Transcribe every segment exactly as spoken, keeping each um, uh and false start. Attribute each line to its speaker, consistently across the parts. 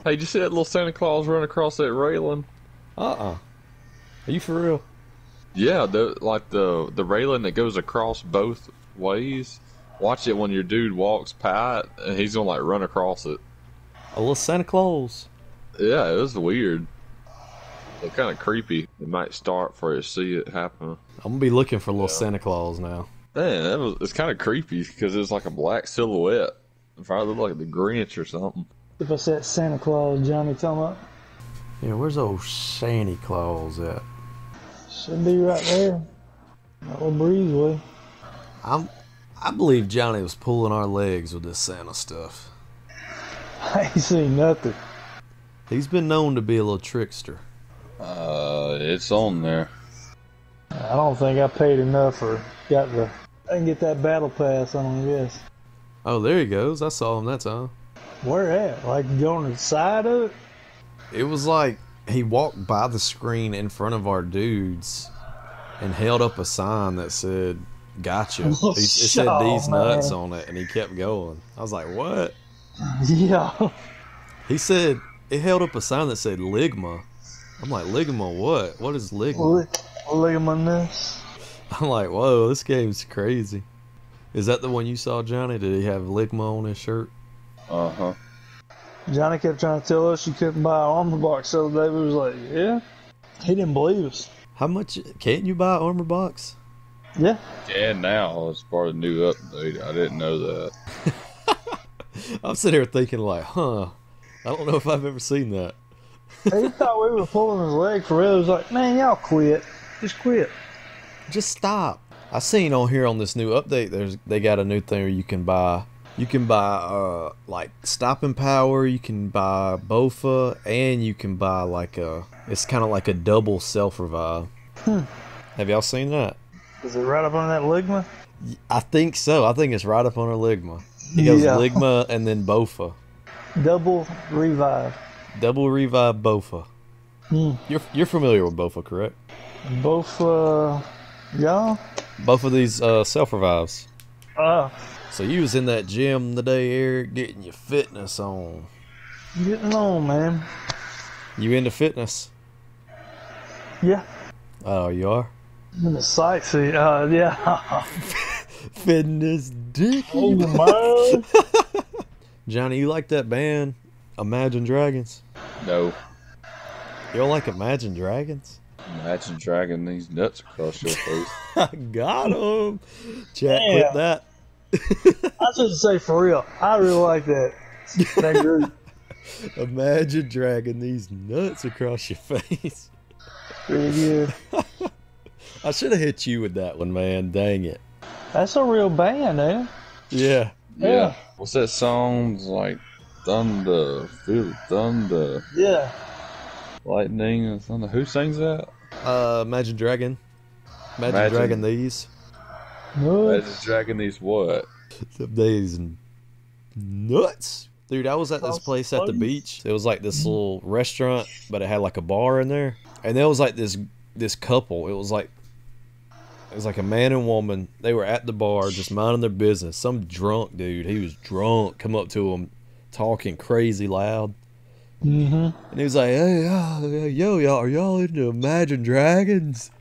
Speaker 1: Hey, did you see that little Santa Claus run across that railing?
Speaker 2: Uh-uh. Are you for real?
Speaker 1: Yeah, the like the the railing that goes across both ways. Watch it when your dude walks by it, and he's gonna like run across it.
Speaker 2: A little Santa Claus.
Speaker 1: Yeah, it was weird. It's kind of creepy. It might start for you to see it happen.
Speaker 2: I'm gonna be looking for little
Speaker 1: Yeah.
Speaker 2: Santa Claus now.
Speaker 1: Man, that was it's kind of creepy because it's like a black silhouette. If I look like the Grinch or something.
Speaker 3: If I said Santa Claus, Johnny talking about,
Speaker 2: Yeah, where's old Santa Claus at?
Speaker 3: should be right there. That little breezeway.
Speaker 2: I'm. I believe Johnny was pulling our legs with this Santa stuff.
Speaker 3: I ain't seen nothing.
Speaker 2: He's been known to be a little trickster.
Speaker 1: Uh, it's on there.
Speaker 3: I don't think I paid enough or got the. I can get that battle pass on this.
Speaker 2: Oh, there he goes. I saw him that time.
Speaker 3: Where at? Like go on the side of it?
Speaker 2: It was like he walked by the screen in front of our dudes and held up a sign that said, "Gotcha."
Speaker 3: Oh,
Speaker 2: He- it said
Speaker 3: oh,
Speaker 2: "these nuts"
Speaker 3: man.
Speaker 2: on it, and he kept going. I was like, "What?"
Speaker 3: Yeah.
Speaker 2: He said it held up a sign that said "Ligma." I'm like, "Ligma what? What is Ligma?"
Speaker 3: Look, look at my nuts.
Speaker 2: I'm like, "Whoa, this game's crazy." Is that the one you saw, Johnny? Did he have Ligma on his shirt?
Speaker 1: Uh huh.
Speaker 3: Johnny kept trying to tell us you couldn't buy an armor box the other day. We was like, yeah. He didn't believe us.
Speaker 2: How much can't you buy an armor box?
Speaker 3: Yeah.
Speaker 1: Yeah, now it's part of the new update. I didn't know that.
Speaker 2: I'm sitting here thinking like, huh, I don't know if I've ever seen that.
Speaker 3: He thought we were pulling his leg for real. He was like, man, y'all quit. Just quit.
Speaker 2: Just stop. I seen on here on this new update, there's they got a new thing where you can buy, you can buy uh like stopping power, you can buy Bofa, and you can buy like a, it's kind of like a double self revive.
Speaker 3: Hmm.
Speaker 2: Have y'all seen that?
Speaker 3: Is it right up on that ligma?
Speaker 2: I think so. I think it's right up on her Ligma. He goes
Speaker 3: Yeah.
Speaker 2: Ligma and then Bofa.
Speaker 3: Double revive.
Speaker 2: Double revive Bofa.
Speaker 3: Hmm.
Speaker 2: You're you're familiar with Bofa, correct?
Speaker 3: Both, uh, y'all?
Speaker 2: Both of these uh, self revives.
Speaker 3: Uh,
Speaker 2: So you was in that gym today, Eric, getting your fitness on.
Speaker 3: getting on, man.
Speaker 2: You into fitness?
Speaker 3: Yeah.
Speaker 2: Oh, you are?
Speaker 3: In the sightsee. Uh, yeah.
Speaker 2: Fitness dick.
Speaker 3: Oh, man.
Speaker 2: Johnny, you like that band, Imagine Dragons?
Speaker 1: No.
Speaker 2: You don't like Imagine Dragons?
Speaker 1: Imagine dragging these nuts across your face.
Speaker 2: I got him. Chat,
Speaker 3: Yeah.
Speaker 2: clip that.
Speaker 3: I should say for real. I really like that. That group.
Speaker 2: Imagine dragging these nuts across your face.
Speaker 3: Pretty good.
Speaker 2: I should have hit you with that one, man. Dang it.
Speaker 3: That's a real band, eh?
Speaker 2: Yeah.
Speaker 3: Yeah.
Speaker 1: What's that song? It's like thunder, feel the thunder,
Speaker 3: Yeah.
Speaker 1: lightning, and thunder. Who sings that?
Speaker 2: Uh, Imagine Dragon. Imagine,
Speaker 1: Imagine-
Speaker 2: Dragon these.
Speaker 3: Good.
Speaker 1: Imagine dragging these what?
Speaker 2: Some days nuts. Dude, I was at this
Speaker 3: Cross
Speaker 2: place at the
Speaker 3: place.
Speaker 2: beach. It was like this little restaurant, but it had like a bar in there. And there was like this this couple. It was like it was like a man and woman. They were at the bar just minding their business. Some drunk dude, he was drunk, come up to them talking crazy loud.
Speaker 3: Mm-hmm.
Speaker 2: And he was like, "Hey, uh, yo, y'all, are y'all into Imagine Dragons?"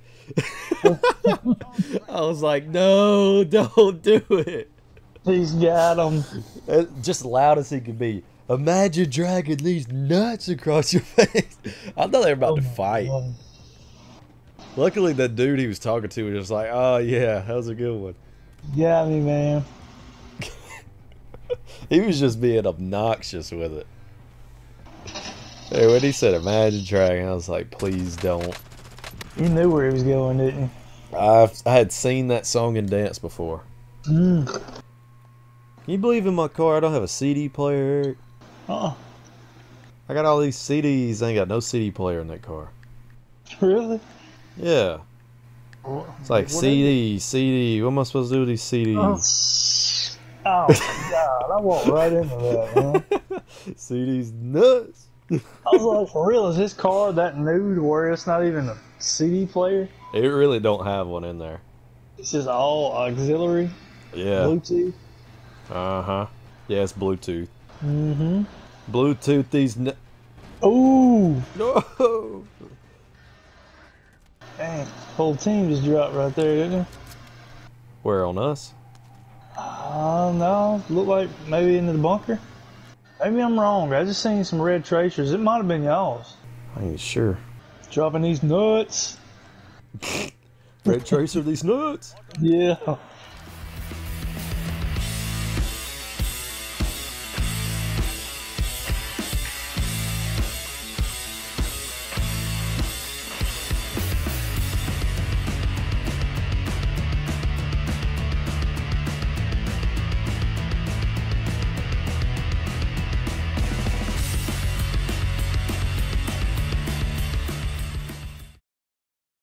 Speaker 2: I was like, "No, don't do it."
Speaker 3: He's got them.
Speaker 2: Uh, Just loud as he could be. Imagine dragging these nuts across your face. I thought they were about to fight. Luckily, that dude he was talking to was just like, "Oh yeah, that was a good one."
Speaker 3: Got me, man.
Speaker 2: He was just being obnoxious with it. Hey, when he said "Imagine dragging," I was like, "Please don't."
Speaker 3: You knew where he was going, didn't
Speaker 2: I've I had seen that song and dance before.
Speaker 3: you? Mm.
Speaker 2: Can you believe in my car I don't have a C D player, Eric?
Speaker 3: Uh-uh.
Speaker 2: I got all these C Ds. I ain't got no C D player in that car.
Speaker 3: Really?
Speaker 2: Yeah. It's like
Speaker 3: What
Speaker 2: C D, C D. What am I supposed to do with these C Ds?
Speaker 3: Oh, oh my God. I walked right into that, man.
Speaker 2: C Ds nuts.
Speaker 3: I was like, for real, is this car that new to where it's not even a C D player?
Speaker 2: It really don't have one in there.
Speaker 3: It's just all auxiliary,
Speaker 2: Yeah.
Speaker 3: Bluetooth.
Speaker 2: Uh huh. Yeah, it's Bluetooth.
Speaker 3: Mm-hmm.
Speaker 2: Bluetooth these. Nu-
Speaker 3: Ooh,
Speaker 2: No.
Speaker 3: dang, whole team just dropped right there, didn't it?
Speaker 2: Where on us?
Speaker 3: Uh, no, look like maybe into the bunker. Maybe I'm wrong. I just seen some red tracers. It might have been y'all's.
Speaker 2: I ain't sure.
Speaker 3: Dropping these nuts.
Speaker 2: Red tracer these nuts.
Speaker 3: Yeah.